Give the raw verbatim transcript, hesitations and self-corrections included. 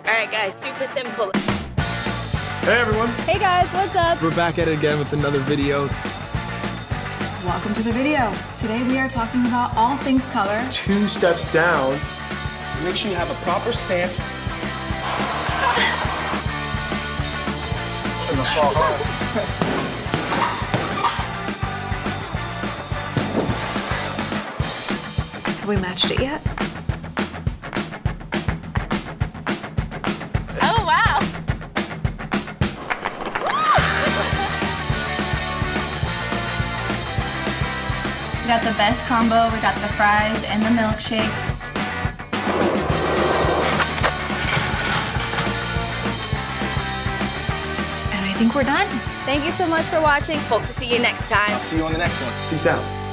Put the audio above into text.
Alright guys, super simple. Hey everyone. Hey guys, what's up? We're back at it again with another video. Welcome to the video. Today we are talking about all things color. Two steps down. Make sure you have a proper stance. It's gonna fall hard. Have we matched it yet? Oh wow! We got the best combo. We got the fries and the milkshake. And I think we're done. Thank you so much for watching. Hope to see you next time. I'll see you on the next one. Peace out.